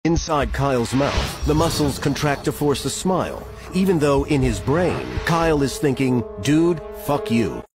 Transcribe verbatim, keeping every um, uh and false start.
Inside Kyle's mouth, the muscles contract to force a smile, even though in his brain, Kyle is thinking, dude, fuck you.